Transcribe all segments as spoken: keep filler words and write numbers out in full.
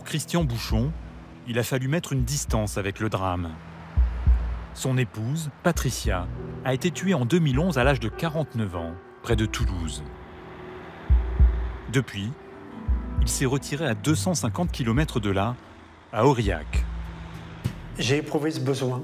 Pour Christian Bouchon, il a fallu mettre une distance avec le drame. Son épouse, Patricia, a été tuée en deux mille onze à l'âge de quarante-neuf ans, près de Toulouse. Depuis, il s'est retiré à deux cent cinquante kilomètres de là, à Aurillac. J'ai éprouvé ce besoin.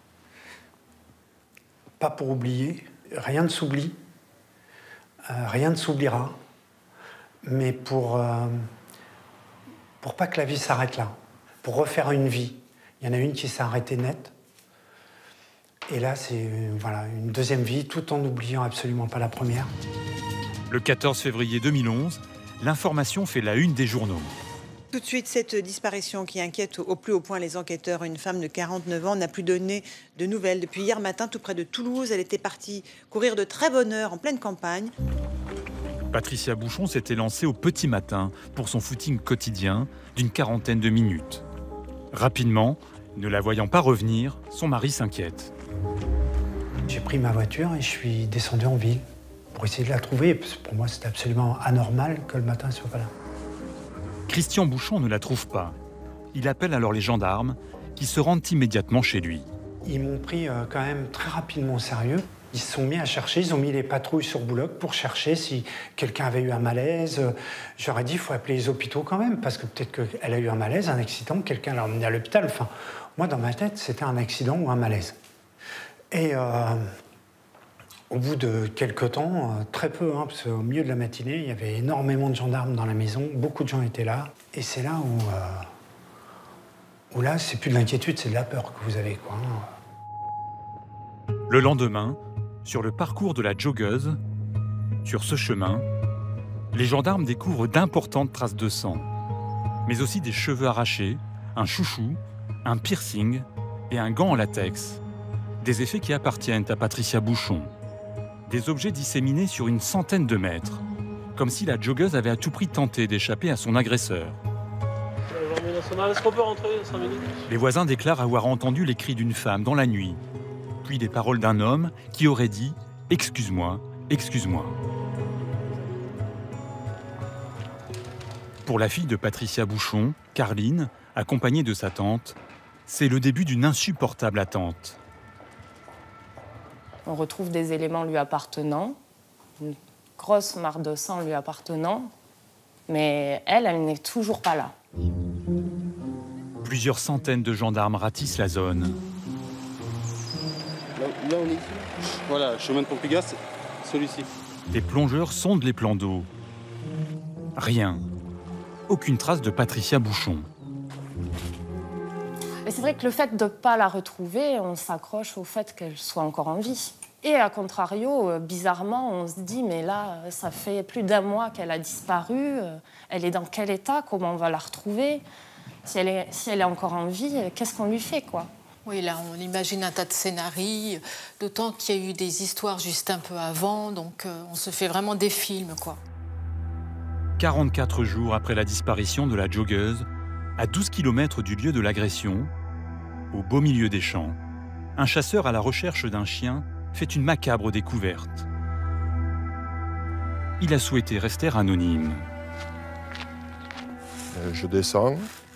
Pas pour oublier, rien ne s'oublie, euh, rien ne s'oubliera, mais pour, euh, pour pas que la vie s'arrête là, pour refaire une vie. Il y en a une qui s'est arrêtée net, et là c'est voilà, une deuxième vie, tout en n'oubliant absolument pas la première. Le quatorze février deux mille onze, l'information fait la une des journaux. Tout de suite, cette disparition qui inquiète au plus haut point les enquêteurs. Une femme de quarante-neuf ans n'a plus donné de nouvelles depuis hier matin, tout près de Toulouse. Elle était partie courir de très bonne heure en pleine campagne. Patricia Bouchon s'était lancée au petit matin pour son footing quotidien d'une quarantaine de minutes. Rapidement, ne la voyant pas revenir, son mari s'inquiète. J'ai pris ma voiture et je suis descendu en ville pour essayer de la trouver. Parce que pour moi, c'était absolument anormal que le matin, elle ne soit pas là. Christian Bouchon ne la trouve pas. Il appelle alors les gendarmes qui se rendent immédiatement chez lui. Ils m'ont pris euh, quand même très rapidement au sérieux. Ils se sont mis à chercher, ils ont mis les patrouilles sur Boulogne pour chercher si quelqu'un avait eu un malaise. J'aurais dit, il faut appeler les hôpitaux quand même, parce que peut-être qu'elle a eu un malaise, un accident, quelqu'un l'a emmenée à l'hôpital. Enfin, moi, dans ma tête, c'était un accident ou un malaise. Et euh, au bout de quelques temps, euh, très peu, hein, parce qu'au milieu de la matinée, il y avait énormément de gendarmes dans la maison, beaucoup de gens étaient là. Et c'est là où, euh, où là, c'est plus de l'inquiétude, c'est de la peur que vous avez, quoi. Le lendemain, sur le parcours de la joggeuse, sur ce chemin, les gendarmes découvrent d'importantes traces de sang, mais aussi des cheveux arrachés, un chouchou, un piercing et un gant en latex. Des effets qui appartiennent à Patricia Bouchon. Des objets disséminés sur une centaine de mètres, comme si la joggeuse avait à tout prix tenté d'échapper à son agresseur. Est-ce qu'on peut rentrer cinq minutes ? Les voisins déclarent avoir entendu les cris d'une femme dans la nuit, puis les paroles d'un homme qui aurait dit « Excuse-moi, excuse-moi ». Pour la fille de Patricia Bouchon, Carline, accompagnée de sa tante, c'est le début d'une insupportable attente. On retrouve des éléments lui appartenant, une grosse mare de sang lui appartenant, mais elle, elle n'est toujours pas là. Plusieurs centaines de gendarmes ratissent la zone. Là, là on est ici. Voilà, chemin de Pompégas, c'est celui-ci. Des plongeurs sondent les plans d'eau. Rien. Aucune trace de Patricia Bouchon. Et c'est vrai que le fait de ne pas la retrouver, on s'accroche au fait qu'elle soit encore en vie. Et à contrario, bizarrement, on se dit, mais là, ça fait plus d'un mois qu'elle a disparu. Elle est dans quel état? Comment on va la retrouver? Si elle est, si elle est encore en vie, qu'est-ce qu'on lui fait, quoi? Oui, là, on imagine un tas de scénarios, d'autant qu'il y a eu des histoires juste un peu avant, donc euh, on se fait vraiment des films, quoi. quarante-quatre jours après la disparition de la joggeuse, à douze kilomètres du lieu de l'agression, au beau milieu des champs, un chasseur à la recherche d'un chien fait une macabre découverte. Il a souhaité rester anonyme. Je descends,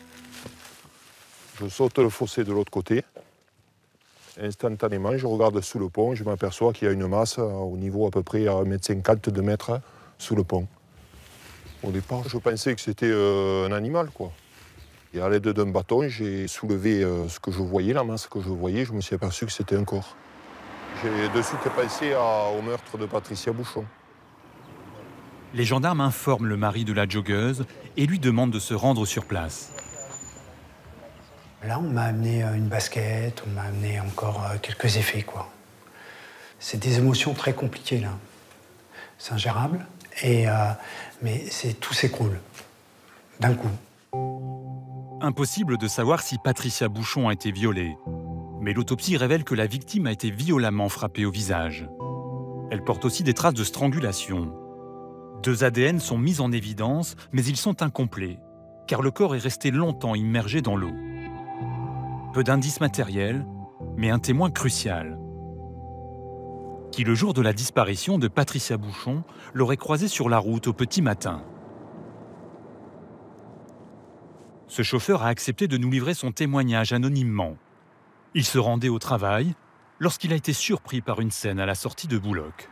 je saute le fossé de l'autre côté. Instantanément, je regarde sous le pont, je m'aperçois qu'il y a une masse au niveau à peu près à un mètre cinquante, deux mètres sous le pont. Au départ, je pensais que c'était euh, un animal, quoi. Et à l'aide d'un bâton, j'ai soulevé euh, ce que je voyais, la masse que je voyais, je me suis aperçu que c'était un corps. J'ai de suite pensé à, au meurtre de Patricia Bouchon. Les gendarmes informent le mari de la joggeuse et lui demandent de se rendre sur place. Là, on m'a amené une basket, on m'a amené encore quelques effets, quoi. C'est des émotions très compliquées, là. C'est ingérable, et, euh, mais c'est, tout s'écroule, d'un coup. Impossible de savoir si Patricia Bouchon a été violée. Mais l'autopsie révèle que la victime a été violemment frappée au visage. Elle porte aussi des traces de strangulation. Deux A D N sont mis en évidence, mais ils sont incomplets, car le corps est resté longtemps immergé dans l'eau. Peu d'indices matériels, mais un témoin crucial, qui le jour de la disparition de Patricia Bouchon l'aurait croisée sur la route au petit matin. Ce chauffeur a accepté de nous livrer son témoignage anonymement. Il se rendait au travail lorsqu'il a été surpris par une scène à la sortie de Bouloc.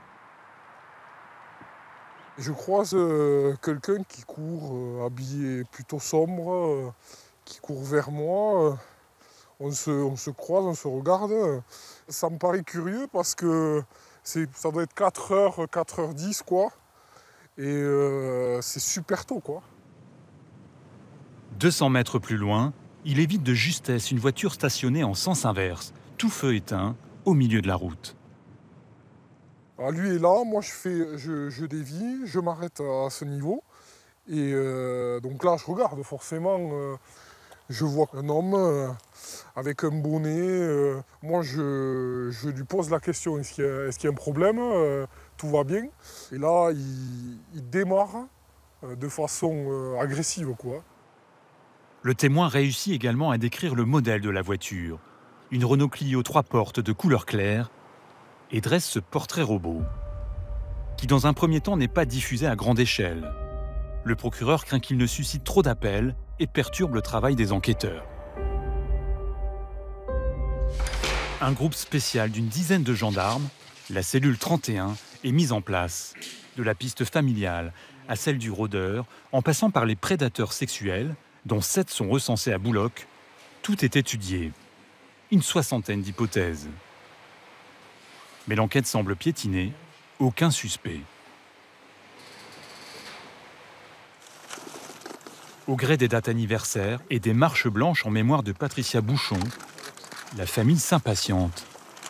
Je croise euh, quelqu'un qui court, euh, habillé plutôt sombre, euh, qui court vers moi. Euh, on, se, on se croise, on se regarde. Ça me paraît curieux parce que ça doit être quatre heures, quatre heures dix, quoi. Et euh, c'est super tôt, quoi. deux cents mètres plus loin, il évite de justesse une voiture stationnée en sens inverse, tout feu éteint, au milieu de la route. Alors lui est là, moi je, fais, je, je dévie, je m'arrête à ce niveau. Et euh, donc là, je regarde forcément, euh, je vois un homme euh, avec un bonnet. Euh, moi, je, je lui pose la question, est-ce qu'il y a, est-ce qu'il y a un problème? euh, Tout va bien. Et là, il, il démarre euh, de façon euh, agressive, quoi. Le témoin réussit également à décrire le modèle de la voiture. Une Renault Clio trois portes de couleur claire, et dresse ce portrait robot, qui dans un premier temps n'est pas diffusé à grande échelle. Le procureur craint qu'il ne suscite trop d'appels et perturbe le travail des enquêteurs. Un groupe spécial d'une dizaine de gendarmes, la cellule trente et un, est mise en place. De la piste familiale à celle du rôdeur, en passant par les prédateurs sexuels, dont sept sont recensés à Bouloc, tout est étudié. Une soixantaine d'hypothèses. Mais l'enquête semble piétiner, aucun suspect. Au gré des dates anniversaires et des marches blanches en mémoire de Patricia Bouchon, la famille s'impatiente.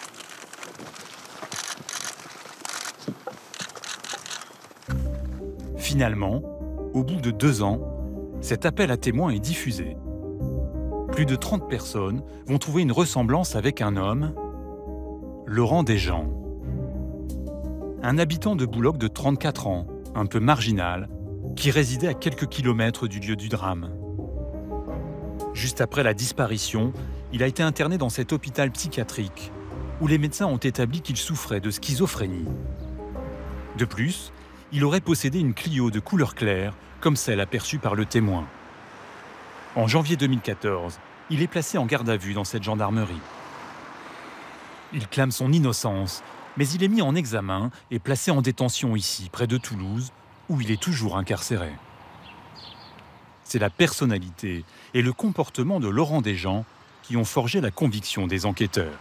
Finalement, au bout de deux ans, cet appel à témoins est diffusé. Plus de trente personnes vont trouver une ressemblance avec un homme, Laurent Desjans. Un habitant de Bouloc de trente-quatre ans, un peu marginal, qui résidait à quelques kilomètres du lieu du drame. Juste après la disparition, il a été interné dans cet hôpital psychiatrique, où les médecins ont établi qu'il souffrait de schizophrénie. De plus, il aurait possédé une Clio de couleur claire, comme celle aperçue par le témoin. En janvier deux mille quatorze, il est placé en garde à vue dans cette gendarmerie. Il clame son innocence, mais il est mis en examen et placé en détention ici, près de Toulouse, où il est toujours incarcéré. C'est la personnalité et le comportement de Laurent Desjans qui ont forgé la conviction des enquêteurs.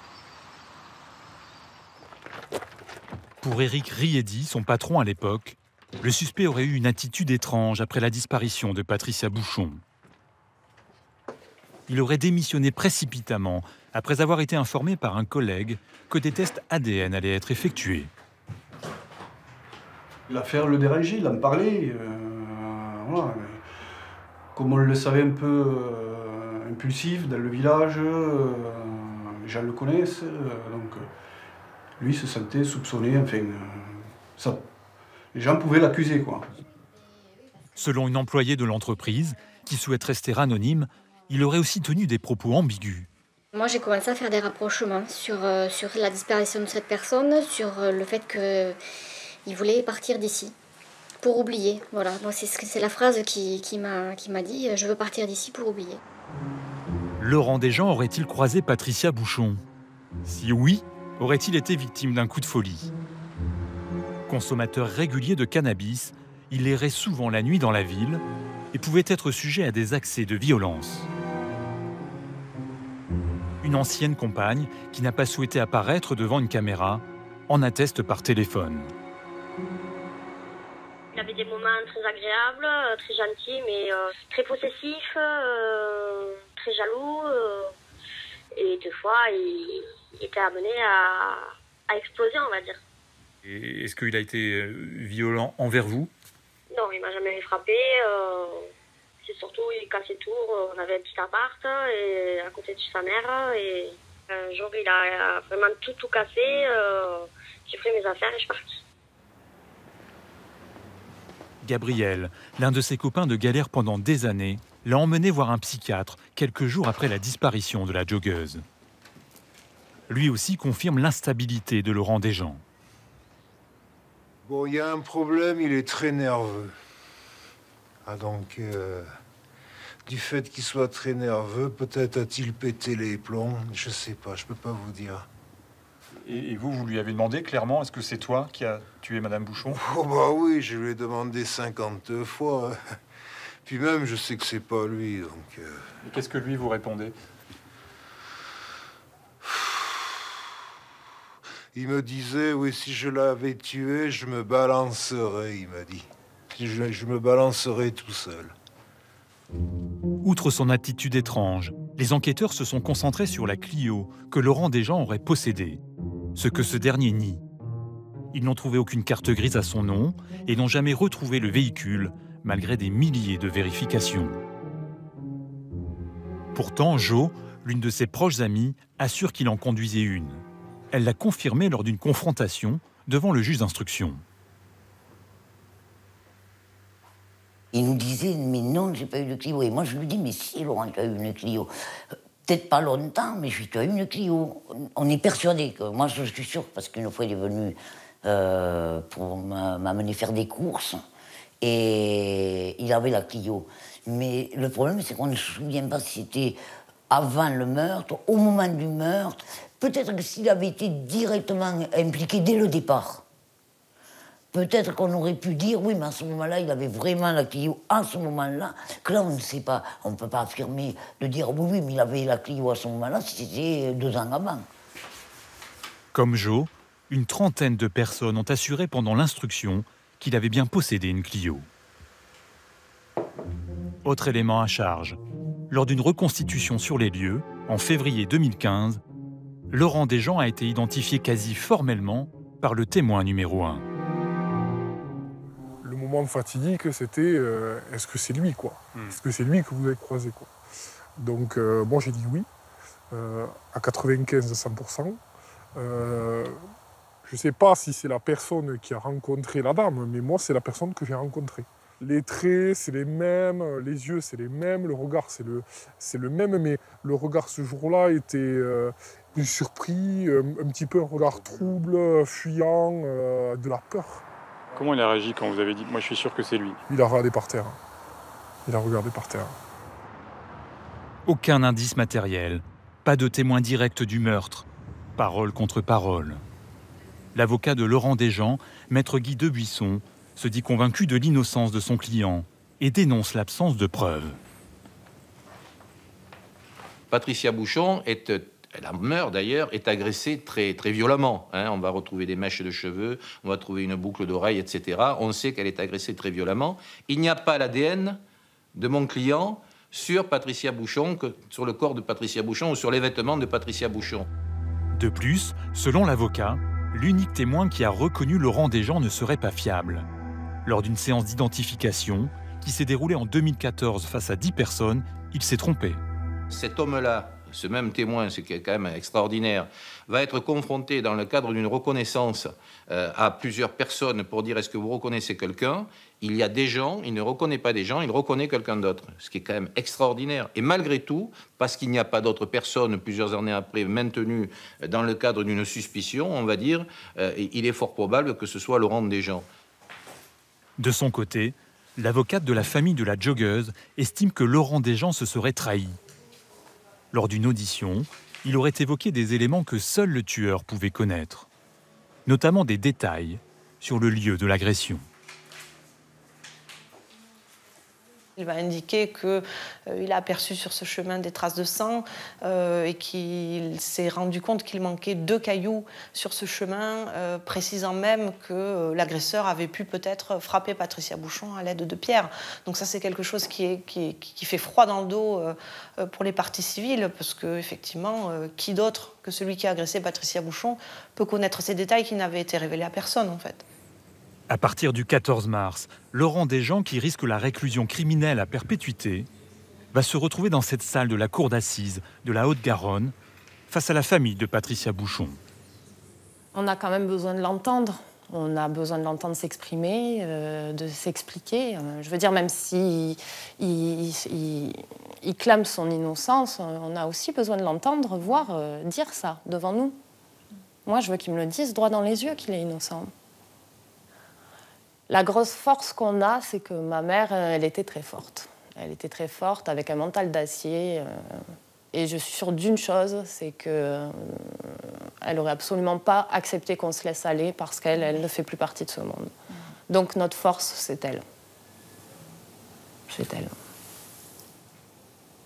Pour Éric Riedi, son patron à l'époque, le suspect aurait eu une attitude étrange après la disparition de Patricia Bouchon. Il aurait démissionné précipitamment après avoir été informé par un collègue que des tests A D N allaient être effectués. L'affaire le dérangeait, il en parlait. Euh, voilà. Comme on le savait un peu euh, impulsif dans le village, euh, les gens le connaissent, euh, donc euh, lui se sentait soupçonné, enfin, euh, ça, les gens pouvaient l'accuser, quoi. Selon une employée de l'entreprise, qui souhaite rester anonyme, il aurait aussi tenu des propos ambigus. Moi, j'ai commencé à faire des rapprochements sur, euh, sur la disparition de cette personne, sur euh, le fait qu'il voulait partir d'ici, pour oublier. Voilà, c'est, c'est la phrase qui, qui, m'a, qui m'a dit « je veux partir d'ici pour oublier ». Laurent Desjans aurait-il croisé Patricia Bouchon? Si oui, aurait-il été victime d'un coup de folie? Consommateur régulier de cannabis, il errait souvent la nuit dans la ville et pouvait être sujet à des accès de violence. Une ancienne compagne, qui n'a pas souhaité apparaître devant une caméra, en atteste par téléphone. Il avait des moments très agréables, très gentils, mais euh, très possessifs, euh, très jaloux. Euh, et des fois, il, il était amené à, à exploser, on va dire. Et est-ce qu'il a été violent envers vous? Non, il m'a jamais frappé. Euh, c'est surtout, il cassait tout. On avait un petit appart et à côté de sa mère. Et un jour, il a vraiment tout, tout cassé. Euh, j'ai pris mes affaires et je suis partie. Gabriel, l'un de ses copains de galère pendant des années, l'a emmené voir un psychiatre quelques jours après la disparition de la joggeuse. Lui aussi confirme l'instabilité de Laurent Desjans. Bon, il y a un problème, il est très nerveux. Ah donc, euh, Du fait qu'il soit très nerveux, peut-être a-t-il pété les plombs. Je sais pas, je peux pas vous dire. Et, et vous, vous lui avez demandé clairement, est-ce que c'est toi qui as tué Madame Bouchon? Oh bah oui, je lui ai demandé cinquante fois. Puis même, je sais que c'est pas lui, donc... Euh... Et qu'est-ce que lui vous répondait? Il me disait, oui, si je l'avais tué, je me balancerais, il m'a dit. Je, je me balancerais tout seul. Outre son attitude étrange, les enquêteurs se sont concentrés sur la Clio que Laurent Desjean aurait possédée, ce que ce dernier nie. Ils n'ont trouvé aucune carte grise à son nom et n'ont jamais retrouvé le véhicule, malgré des milliers de vérifications. Pourtant, Jo, l'une de ses proches amies, assure qu'il en conduisait une. Elle l'a confirmé lors d'une confrontation devant le juge d'instruction. Il nous disait, mais non, j'ai pas eu de Clio. Et moi, je lui dis, mais si, Laurent, tu as eu une Clio. Peut-être pas longtemps, mais je tu as eu une Clio. On est persuadé que, moi, je suis sûr, parce qu'une fois, il est venu euh, pour m'amener faire des courses, et il avait la Clio. Mais le problème, c'est qu'on ne se souvient pas si c'était avant le meurtre, au moment du meurtre. Peut-être que s'il avait été directement impliqué dès le départ, peut-être qu'on aurait pu dire, oui, mais à ce moment-là, il avait vraiment la Clio à ce moment-là, que là, on ne sait pas. On ne peut pas affirmer, de dire, oui, oui, mais il avait la Clio à ce moment-là, si c'était deux ans avant. Comme Jo, une trentaine de personnes ont assuré pendant l'instruction qu'il avait bien possédé une Clio. Autre élément à charge. Lors d'une reconstitution sur les lieux, en février deux mille quinze, Laurent Desjean a été identifié quasi formellement par le témoin numéro un. Le moment fatidique, c'était euh, est-ce que c'est lui, quoi mmh. Est-ce que c'est lui que vous avez croisé, quoi? Donc, euh, moi, j'ai dit oui, euh, à quatre-vingt-quinze à cent pour cent. Euh, je ne sais pas si c'est la personne qui a rencontré la dame, mais moi, c'est la personne que j'ai rencontrée. Les traits, c'est les mêmes, les yeux, c'est les mêmes, le regard, c'est le, c'est le même, mais le regard ce jour-là était euh, surpris, euh, un petit peu un regard trouble, fuyant, euh, de la peur. Comment il a réagi quand vous avez dit « moi je suis sûr que c'est lui » ? Il a regardé par terre. Il a regardé par terre. Aucun indice matériel, pas de témoin direct du meurtre, parole contre parole. L'avocat de Laurent Desjean, maître Guy Debuisson, se dit convaincu de l'innocence de son client et dénonce l'absence de preuves. Patricia Bouchon, est, elle meurt d'ailleurs, est agressée très, très violemment. Hein. On va retrouver des mèches de cheveux, on va trouver une boucle d'oreille, et cetera. On sait qu'elle est agressée très violemment. Il n'y a pas l'A D N de mon client sur Patricia Bouchon, que, sur le corps de Patricia Bouchon ou sur les vêtements de Patricia Bouchon. De plus, selon l'avocat, l'unique témoin qui a reconnu Laurent Desjean ne serait pas fiable. Lors d'une séance d'identification qui s'est déroulée en deux mille quatorze face à dix personnes, il s'est trompé. Cet homme-là, ce même témoin, ce qui est quand même extraordinaire, va être confronté dans le cadre d'une reconnaissance euh, à plusieurs personnes pour dire est-ce que vous reconnaissez quelqu'un? Il y a des gens, il ne reconnaît pas des gens, il reconnaît quelqu'un d'autre, ce qui est quand même extraordinaire. Et malgré tout, parce qu'il n'y a pas d'autres personnes plusieurs années après maintenues dans le cadre d'une suspicion, on va dire, euh, il est fort probable que ce soit Laurent Desjean. De son côté, l'avocate de la famille de la joggeuse estime que Laurent Desjean se serait trahi. Lors d'une audition, il aurait évoqué des éléments que seul le tueur pouvait connaître, notamment des détails sur le lieu de l'agression. Il va indiquer qu'il euh, a aperçu sur ce chemin des traces de sang euh, et qu'il s'est rendu compte qu'il manquait deux cailloux sur ce chemin, euh, précisant même que euh, l'agresseur avait pu peut-être frapper Patricia Bouchon à l'aide de pierres. Donc ça, c'est quelque chose qui, est, qui, est, qui fait froid dans le dos euh, pour les parties civiles, parce qu'effectivement, euh, qui d'autre que celui qui a agressé Patricia Bouchon peut connaître ces détails qui n'avaient été révélés à personne, en fait. À partir du quatorze mars, Laurent Desjean, qui risque la réclusion criminelle à perpétuité, va se retrouver dans cette salle de la cour d'assises de la Haute-Garonne, face à la famille de Patricia Bouchon. On a quand même besoin de l'entendre. On a besoin de l'entendre s'exprimer, euh, de s'expliquer. Euh, je veux dire, même s'il il, il, il clame son innocence, on a aussi besoin de l'entendre, voire euh, dire ça devant nous. Moi, je veux qu'il me le dise droit dans les yeux qu'il est innocent. La grosse force qu'on a, c'est que ma mère, elle était très forte. Elle était très forte, avec un mental d'acier. Euh, et je suis sûre d'une chose, c'est qu'elle euh, n'aurait absolument pas accepté qu'on se laisse aller parce qu'elle elle ne fait plus partie de ce monde. Donc notre force, c'est elle. C'est elle.